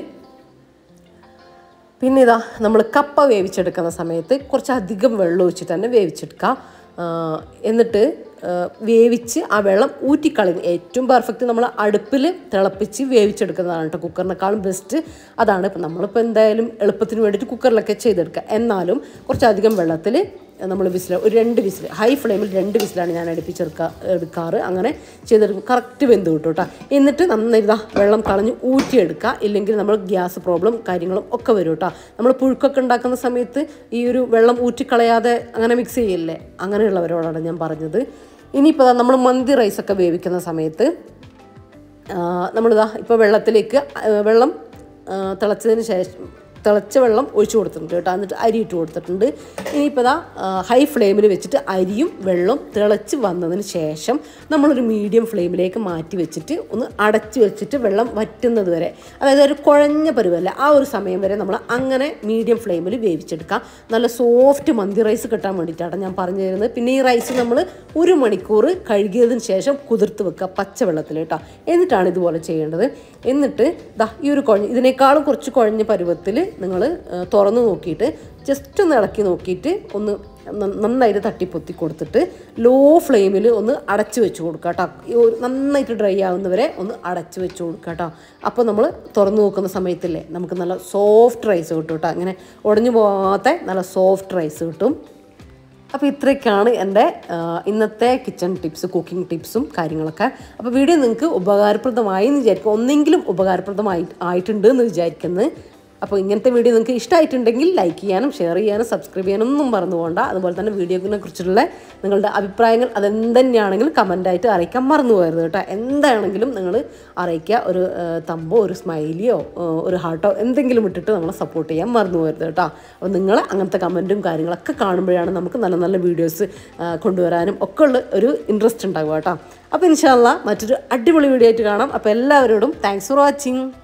പിന്നെ ഇതാ നമ്മൾ കപ്പ വേവിച്ചെടുക്കുന്ന സമയത്ത് കുറച്ചധികം വെള്ളം ഒഴിച്ചിട്ട് തന്നെ വേവിച്ചെടുക്കാം. എന്നിട്ട് വേവിച്ച് ആ വെള്ളം ഊറ്റിക്കളയും. ഏറ്റവും പെർഫെക്റ്റ് നമ്മൾ അടുപ്പിൽ തിളപ്പിച്ച് വേവിച്ചെടുക്കുന്നതാണ് കേട്ടോ. കുക്കറിനേക്കാളും ബെസ്റ്റ് അതാണ്. ഇപ്പം നമ്മളിപ്പോൾ എന്തായാലും എളുപ്പത്തിന് വേണ്ടിയിട്ട് കുക്കറിലൊക്കെ ചെയ്തെടുക്കുക. എന്നാലും കുറച്ചധികം വെള്ളത്തിൽ നമ്മൾ ഒരു 2 വിസിൽ, ഹൈ ഫ്ലെയിമിൽ 2 വിസിലാണ് ഞാൻ എടുക്കാറ്. അങ്ങനെ ചെയ്തെടുക്കും. കറക്റ്റ് വെന്ത് കിട്ടും കേട്ടോ. എന്നിട്ട് നന്നായി വെള്ളം കളഞ്ഞ് ഊറ്റിയെടുക്കുക. ഇല്ലെങ്കിൽ നമ്മൾ ഗ്യാസ് പ്രോബ്ലം കാര്യങ്ങളും ഒക്കെ വരും കേട്ടോ. നമ്മൾ പുഴുക്കൊക്കെ ഉണ്ടാക്കുന്ന സമയത്ത് ഈ ഒരു വെള്ളം ഊറ്റിക്കളയാതെ അങ്ങനെ മിക്സ് ചെയ്യില്ലേ, അങ്ങനെയുള്ളവരോടാണ് ഞാൻ പറഞ്ഞത്. ഇനിയിപ്പോൾ നമ്മൾ മന്തി റൈസൊക്കെ വേവിക്കുന്ന സമയത്ത് നമ്മളിതാ ഇപ്പോൾ വെള്ളം തിളച്ചതിന് ശേഷം തിളച്ച വെള്ളം ഒഴിച്ചു കൊടുത്തിട്ടുണ്ട് കേട്ടോ. എന്നിട്ട് അരി ഇട്ട് കൊടുത്തിട്ടുണ്ട്. ഇനിയിപ്പോൾ ഹൈ ഫ്ലെയിമിൽ വെച്ചിട്ട് അരിയും വെള്ളവും തിളച്ച് വന്നതിന് ശേഷം നമ്മളൊരു മീഡിയം ഫ്ലെയിമിലേക്ക് മാറ്റി വെച്ചിട്ട് ഒന്ന് അടച്ച് വെച്ചിട്ട് വെള്ളം വറ്റുന്നത് വരെ, അതായത് ഒരു കുഴഞ്ഞ പരുവല്ല, ആ ഒരു സമയം വരെ നമ്മൾ അങ്ങനെ മീഡിയം ഫ്ലെയിമിൽ വേവിച്ചെടുക്കാം. നല്ല സോഫ്റ്റ് മന്തി റൈസ് കിട്ടാൻ വേണ്ടിയിട്ടാണ് ഞാൻ പറഞ്ഞു തരുന്നത്. പിന്നെ ഈ റൈസ് നമ്മൾ 1 മണിക്കൂർ കഴുകിയതിന് ശേഷം കുതിർത്ത് വെക്കുക പച്ചവെള്ളത്തിൽ കേട്ടോ. എന്നിട്ടാണ് ഇതുപോലെ ചെയ്യേണ്ടത്. എന്നിട്ട് ഈ ഒരു ഇതിനേക്കാളും കുറച്ച് കുഴഞ്ഞ പരുവത്തിൽ നിങ്ങൾ തുറന്ന് നോക്കിയിട്ട് ജസ്റ്റ് ഒന്ന് ഇളക്കി നോക്കിയിട്ട് ഒന്ന് നന്നായിട്ട് തട്ടിപ്പൊത്തി കൊടുത്തിട്ട് ലോ ഫ്ലെയിമിൽ ഒന്ന് അടച്ച് വെച്ച് കൊടുക്കുക കേട്ടോ. നന്നായിട്ട് ഡ്രൈ ആവുന്നവരെ ഒന്ന് അടച്ച് വെച്ച് കൊടുക്കുക കേട്ടോ. അപ്പോൾ നമ്മൾ തുറന്ന് നോക്കുന്ന സമയത്തില്ലേ നമുക്ക് നല്ല സോഫ്റ്റ് റൈസ് കിട്ടും കേട്ടോ. അങ്ങനെ ഉടഞ്ഞു പോകാത്ത നല്ല സോഫ്റ്റ് റൈസ് കിട്ടും. അപ്പോൾ ഇത്രയൊക്കെയാണ് എൻ്റെ ഇന്നത്തെ കിച്ചൺ ടിപ്സ്, കുക്കിംഗ് ടിപ്സും കാര്യങ്ങളൊക്കെ. അപ്പോൾ വീഡിയോ നിങ്ങൾക്ക് ഉപകാരപ്രദമായി എന്ന് വിചാരിക്കും, ഒന്നെങ്കിലും ഉപകാരപ്രദമായിട്ടുണ്ട് എന്ന് വിചാരിക്കുന്നത്. അപ്പോൾ ഇങ്ങനത്തെ വീഡിയോ നിങ്ങൾക്ക് ഇഷ്ടമായിട്ടുണ്ടെങ്കിൽ ലൈക്ക് ചെയ്യാനും ഷെയർ ചെയ്യാനും സബ്സ്ക്രൈബ് ചെയ്യാനൊന്നും മറന്നു പോകണ്ട. അതുപോലെ തന്നെ വീഡിയോനെ കുറിച്ചുള്ള നിങ്ങളുടെ അഭിപ്രായങ്ങൾ അതെന്തെന്നെയാണെങ്കിലും കമൻറ്റായിട്ട് അറിയിക്കാൻ മറന്നു പോകരുത് കേട്ടോ. എന്താണെങ്കിലും നിങ്ങൾ അറിയിക്കുക. ഒരു തമ്പോ ഒരു സ്മൈലിയോ ഒരു ഹാർട്ടോ എന്തെങ്കിലും ഇട്ടിട്ട് നമ്മളെ സപ്പോർട്ട് ചെയ്യാൻ മറന്നു പോകരുത് കേട്ടോ. അപ്പോൾ നിങ്ങൾ അങ്ങനത്തെ കമൻറ്റും കാര്യങ്ങളൊക്കെ കാണുമ്പോഴാണ് നമുക്ക് നല്ല നല്ല വീഡിയോസ് കൊണ്ടുവരാനും ഒക്കെ ഉള്ള ഒരു ഇൻട്രസ്റ്റ് ഉണ്ടാകുക കേട്ടോ. അപ്പോൾ ഇൻഷാ അല്ലാഹ് മറ്റൊരു അടിപൊളി വീഡിയോ ആയിട്ട് കാണാം. അപ്പോൾ എല്ലാവരോടും താങ്ക്സ് ഫോർ വാച്ചിങ്.